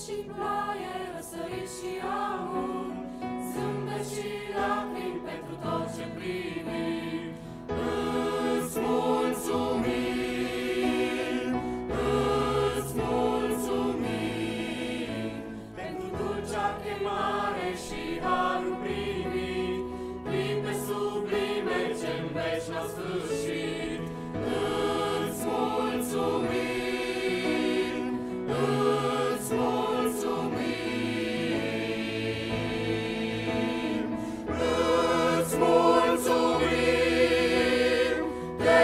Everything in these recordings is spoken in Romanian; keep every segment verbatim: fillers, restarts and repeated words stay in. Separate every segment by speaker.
Speaker 1: și ploaie, răsărit și aur, zâmbet și lacrimi pentru tot ce primim. Îți mulțumim, îți mulțumim, pentru dulcea chemare și harul primit, clipe sublime ce-n veci n-au sfârșit. Îți mulțumim, îți mulțumim, îți mulțumim, te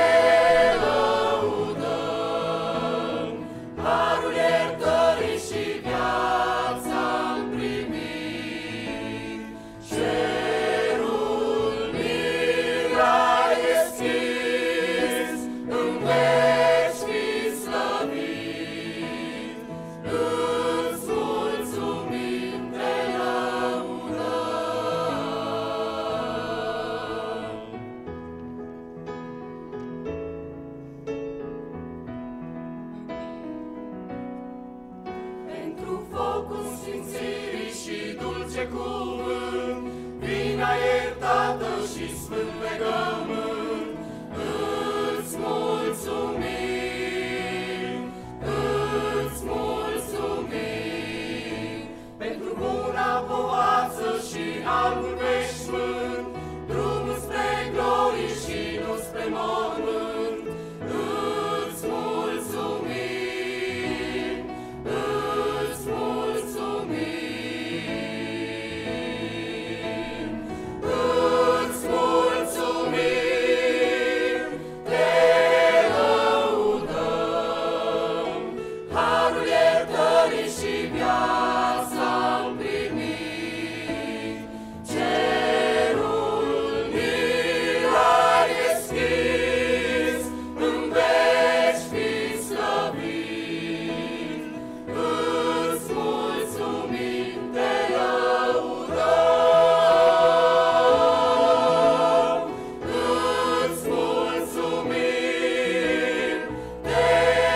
Speaker 1: lăudăm, harul iertării și viața-n primit. Cerul mi l-ai deschis, în veci fi slăvit. Îți mulțumim, te lăudăm. Pentru focul sfințirii și dulce cuvânt, vina iertată și sfânt legământ, îți mulțumim, îți mulțumim, pentru buna povață și albul veșmânt, drumul spre glorii și nu spre mormânt. Îți mulțumim, îți mulțumim, îți mulțumim, te lăudăm, harul iertării și viața-n primit. Cerul mi l-ai deschis, în veci fi slăvit. Îți mulțumim, te lăudăm, îți mulțumim, te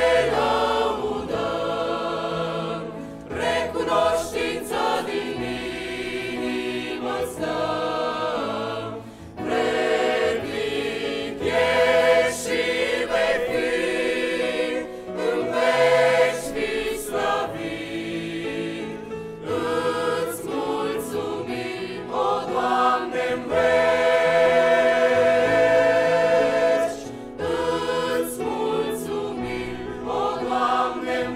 Speaker 1: lăudăm, recunoștință din inimă-ți dăm. Vrednic ești și vei fi, în veci fi slăvit. Îți mulțumim, o Doamne-n veci, îți mulțumim, o Doamne-n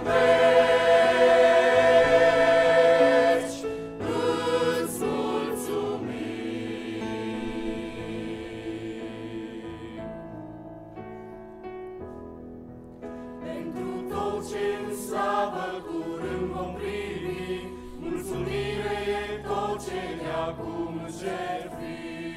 Speaker 1: veci, îți mulțumim. Pentru tot ce în slavă curând vom primi, mulțumire e tot ce de acum îți jertfim.